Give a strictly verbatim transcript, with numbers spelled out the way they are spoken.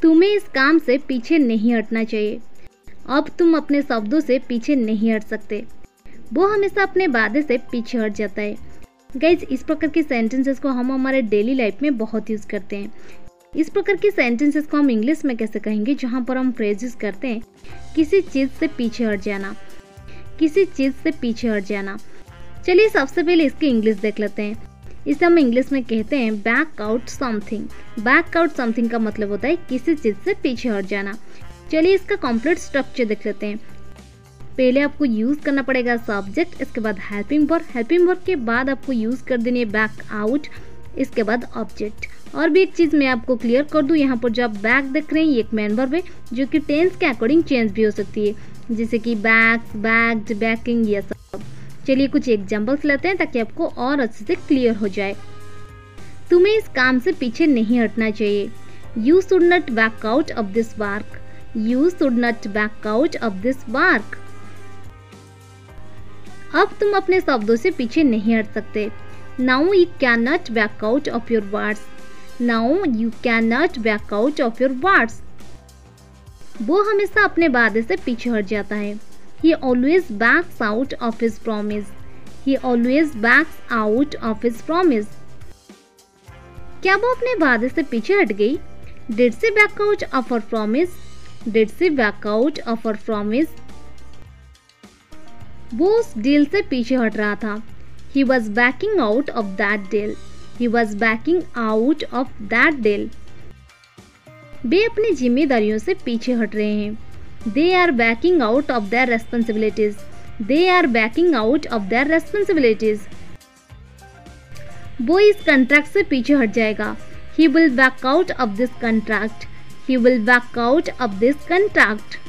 तुम्हें इस काम से पीछे नहीं हटना चाहिए। अब तुम अपने शब्दों से पीछे नहीं हट सकते। वो हमेशा अपने वादे से पीछे हट जाता है। गाइज, इस प्रकार के सेंटेंसेस को हम हमारे डेली लाइफ में बहुत यूज़ करते हैं। इस प्रकार के सेंटेंसेस को हम इंग्लिश में कैसे कहेंगे, जहाँ पर हम फ्रेज यूज करते हैं किसी चीज़ से पीछे हट जाना, किसी चीज़ से पीछे हट जाना। चलिए सबसे पहले इसकी इंग्लिश देख लेते हैं। इसे हम इंग्लिश में कहते हैं back out something. Back out something का मतलब होता है किसी चीज़ से पीछे हट जाना। चलिए इसका कंप्लीट स्ट्रक्चर देख लेते हैं। पहले आपको यूज़ करना पड़ेगा सब्जेक्ट, इसके बाद हेल्पिंग वर्ब, हेल्पिंग वर्ब के बाद आपको यूज़ कर देनी है बैक आउट, इसके बाद ऑब्जेक्ट। और भी एक चीज़ मैं आपको क्लियर कर दूं, यहाँ पर जो आप बैक देख रहे हैं ये एक मेन वर्ब है जो कि टेंस के अकॉर्डिंग चेंज भी हो सकती है, जैसे कि बैक्स, बैक्ड, बैकिंग, ये सब। चलिए कुछ एग्जांपल्स लेते हैं ताकि आपको और अच्छे से क्लियर हो जाए। तुम्हें इस काम से पीछे नहीं हटना चाहिए। You should not back out of this work. You should not back out of this work. अब तुम अपने शब्दों से पीछे नहीं हट सकते। Now you can not back out of your words. Now you can not back out of your words. वो हमेशा अपने वादे से पीछे हट जाता है। He always backs out of his promise. He always backs out of his promise. क्या वो अपने वादे से पीछे हट गई? Did she back out of her promise? Did she back out of her promise? वो उस डील से पीछे हट रहा था। He was backing out of that deal. He was backing out of that deal. वे अपनी जिम्मेदारियों से पीछे हट रहे हैं। They are backing out of their responsibilities. They are backing out of their responsibilities. वो इस कॉन्ट्रैक्ट से पीछे हट जाएगा। He will back out of this contract. He will back out of this contract.